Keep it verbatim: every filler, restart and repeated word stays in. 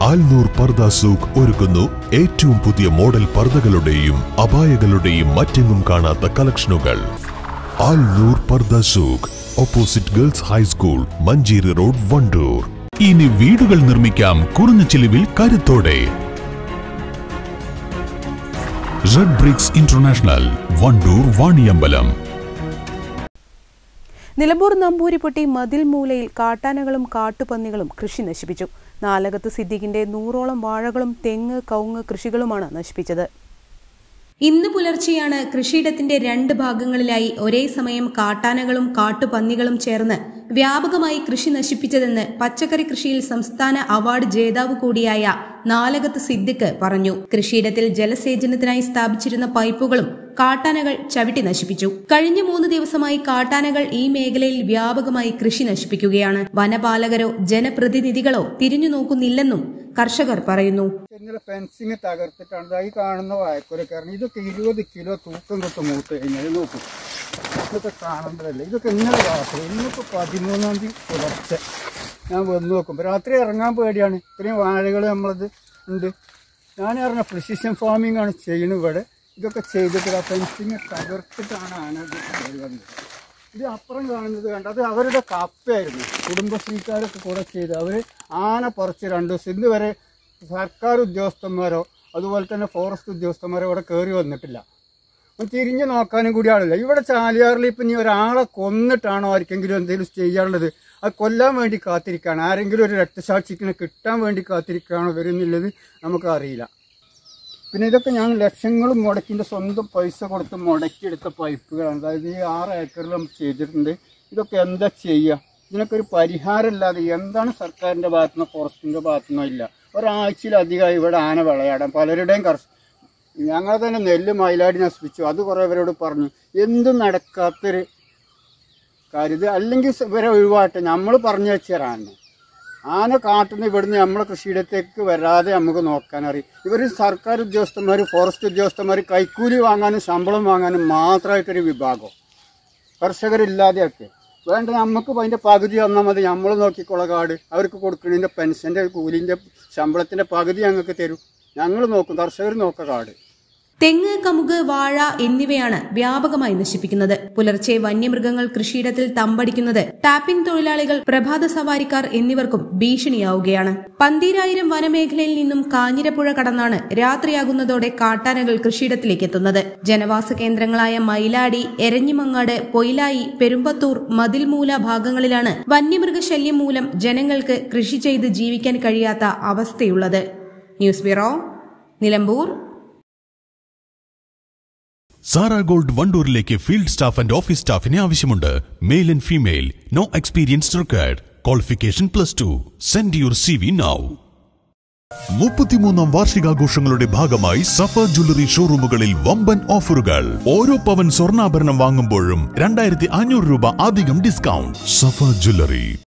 ആൽനൂർ പർദ സൂഖ് ഒരുക്കുന്നു ഏറ്റവും പുതിയ മോഡൽ പർദകളുടെയും അബായകളുടെയും മറ്റെങ്ങും കാണാത്ത കളക്ഷനുകൾ. Alnoor Pardha Souk, opposite girls high school, Manjeri road, Wandoor. ഇനി വീടുകൾ നിർമ്മിക്കാം കുറഞ്ഞ ചിലവിൽ കരുത്തോടെ. Red bricks international, Wandoor, Vaniyambalam. Nilambur Nambooripotti മതിൽ മൂലയിൽ കാട്ടാനകളും കാട്ടുപന്നികളും കൃഷി നശിപ്പിച്ചു. നാലകത്ത് സിദ്ദീഖിന്റെ നൂറോളം വാഴകളും തെങ്ങ്, കവുങ്ങ് കൃഷികളുമാണ് നശിപ്പിച്ചത്. ഇന്ന് പുലർച്ചെയാണ് കൃഷിയിടത്തിന്റെ രണ്ട് ഭാഗങ്ങളിലായി ഒരേ സമയം കാട്ടാനകളും കാട്ടുപന്നികളും ചേർന്ന് വ്യാപകമായി കൃഷി നശിപ്പിച്ചതെന്ന് പച്ചക്കറി കൃഷിയിൽ സംസ്ഥാന അവാർഡ് ജേതാവ് കൂടിയായ നാലകത്ത് സിദ്ദിഖ് പറഞ്ഞു. കൃഷിയിടത്തിൽ ജലസേചനത്തിനായി സ്ഥാപിച്ചിരുന്ന പൈപ്പുകളും കാട്ടാനകൾ ചവിട്ടി നശിപ്പിച്ചു. കഴിഞ്ഞ മൂന്ന് ദിവസമായി കാട്ടാനകൾ ഈ മേഖലയിൽ വ്യാപകമായി കൃഷി നശിപ്പിക്കുകയാണ്. വനപാലകരോ ജനപ്രതിനിധികളോ തിരിഞ്ഞു നോക്കുന്നില്ലെന്നും കർഷകർ പറയുന്നു. ഫെൻസിങ് തകർത്തിട്ടാണ് ഈ കാണുന്ന വായക്കൊരു കാരണം ഇതൊക്കെ ഇരുപത് കിലോ തൂക്കം തൊട്ട് മൂത്ത് കഴിഞ്ഞാൽ നോക്കും. ഇതൊക്കെ കാണുമ്പോഴല്ലേ ഇതൊക്കെ ഇന്നലെ രാത്രി ഇന്നിപ്പോൾ പതിമൂന്നാം തീയതി പുലർച്ചെ ഞാൻ വന്ന് നോക്കുമ്പോൾ രാത്രി ഇറങ്ങാൻ പേടിയാണ്. ഇത്രയും വാഴകൾ നമ്മളത് ഉണ്ട്. ഞാൻ പറഞ്ഞ പ്രിസിഷൻ ഫാമിംഗ് ആണ് ചെയ്യുന്നത് ഇവിടെ. ഇതൊക്കെ ചെയ്തിട്ട് ആ ഫെൻസിങ് തകർത്തിട്ടാണ് ആന വന്നത്. ഇത് അപ്പുറം കാണുന്നത് കണ്ട അത് അവരുടെ കപ്പയായിരുന്നു. കുടുംബശ്രീക്കാരൊക്കെ കൂടെ ചെയ്ത് അവർ ആന പറിച്ച് രണ്ടു ദിവസം ഇന്ന് വരെ സർക്കാർ ഉദ്യോഗസ്ഥന്മാരോ അതുപോലെ തന്നെ ഫോറസ്റ്റ് ഉദ്യോഗസ്ഥന്മാരോ ഇവിടെ കയറി വന്നിട്ടില്ല. തിരിഞ്ഞു നോക്കാനും കൂടി ആളില്ല. ഇവിടെ ചാലിയാറിൽ ഇപ്പം ഇനി ഒരാളെ കൊന്നിട്ടാണോ ആർക്കെങ്കിലും എന്തെങ്കിലും ചെയ്യാനുള്ളത്? അത് കൊല്ലാൻ വേണ്ടി കാത്തിരിക്കുകയാണ്. ആരെങ്കിലും ഒരു രക്തസാക്ഷിക്കിനെ കിട്ടാൻ വേണ്ടി കാത്തിരിക്കുകയാണോ വരുന്നില്ലത് നമുക്കറിയില്ല. പിന്നെ ഇതൊക്കെ ഞാൻ ലക്ഷങ്ങളും മുടക്കിൻ്റെ സ്വന്തം പൈസ കൊടുത്ത് മുടക്കിയെടുത്ത പൈപ്പുകളാണ്. അതായത് ഈ ആറ് ഏക്കറിൽ നമുക്ക് ചെയ്തിട്ടുണ്ട്. ഇതൊക്കെ എന്താ ചെയ്യുക? ഇതിനൊക്കെ ഒരു പരിഹാരമില്ലാതെ എന്താണ് സർക്കാരിൻ്റെ ഭാഗത്തുനിന്നോ ഫോറസ്റ്റിൻ്റെ ഭാഗത്തുനിന്നോ ഇല്ല. ഒരാഴ്ചയിലധികമായി ഇവിടെ ആന വിളയാടാൻ പലരുടെയും കർഷ ഞങ്ങൾ തന്നെ നെല്ല് മയിലാടി നശിപ്പിച്ചു. അത് കുറേ പേരോട് പറഞ്ഞു. എന്തും നടക്കാത്തൊരു കാര്യം ഇത്. അല്ലെങ്കിൽ ഇവരെ ഒഴിവാട്ടെ, നമ്മൾ പറഞ്ഞു വെച്ചാൽ ആന കാട്ടുന്ന ഇവിടുന്ന് നമ്മളെ കൃഷിയിടത്തേക്ക് വരാതെ നമുക്ക് നോക്കാനറിയും. ഇവർ സർക്കാർ ഉദ്യോഗസ്ഥന്മാർ ഫോറസ്റ്റ് ഉദ്യോഗസ്ഥന്മാർ കൈക്കൂലി വാങ്ങാനും ശമ്പളം വാങ്ങാനും മാത്രമായിട്ടൊരു വിഭാഗം കർഷകരില്ലാതെയൊക്കെ വേണ്ട. നമുക്ക് അതിൻ്റെ പകുതി വന്നാൽ മതി, നമ്മൾ നോക്കിക്കോളാം. കാട് അവർക്ക് കൊടുക്കുന്നതിൻ്റെ പെൻഷൻ്റെ കൂലിൻ്റെ ശമ്പളത്തിൻ്റെ പകുതി ഞങ്ങൾക്ക് തരും. ഞങ്ങൾ നോക്കും, കർഷകർ നോക്കുക കാട്. തെങ്ങ്, കമുക്, വാഴ എന്നിവയാണ് വ്യാപകമായി നശിപ്പിക്കുന്നത്. പുലർച്ചെ വന്യമൃഗങ്ങൾ കൃഷിയിടത്തിൽ തമ്പടിക്കുന്നത് ടാപ്പിംഗ് തൊഴിലാളികൾ, പ്രഭാത സവാരിക്കാർ എന്നിവർക്കും ഭീഷണിയാവുകയാണ്. പന്തീരായിരം വനമേഖലയിൽ നിന്നും കാഞ്ഞിരപ്പുഴ കടന്നാണ് രാത്രിയാകുന്നതോടെ കാട്ടാനകൾ കൃഷിയിടത്തിലേക്ക് എത്തുന്നത്. ജനവാസ കേന്ദ്രങ്ങളായ മയിലാടി, എരഞ്ഞിമങ്ങാട്, പൊയിലായി, പെരുമ്പത്തൂർ, മതിൽമൂല ഭാഗങ്ങളിലാണ് വന്യമൃഗശല്യം മൂലം ജനങ്ങൾക്ക് കൃഷി ചെയ്ത് ജീവിക്കാൻ കഴിയാത്ത അവസ്ഥയുള്ളത്. News bureau, Nilambur. Sara gold വണ്ടൂരിലേക്ക് ഫീൽഡ് സ്റ്റാഫ് ആൻഡ് ഓഫീസ് സ്റ്റാഫിനെ ആവശ്യമുണ്ട്. Male and female, no experience required. Qualification plus two. Send your C V now. മുപ്പത്തിമൂന്നാം വാർഷികാഘോഷങ്ങളുടെ ഭാഗമായി സഫ ജ്വല്ലറി ഷോറൂമുകളിൽ വമ്പൻ ഓഫറുകൾ. ഓരോ പവൻ സ്വർണ്ണാഭരണം വാങ്ങുമ്പോഴും രണ്ടായിരത്തി അഞ്ഞൂറ് രൂപ അധികം ഡിസ്കൗണ്ട്. സഫ ജ്വല്ലറി.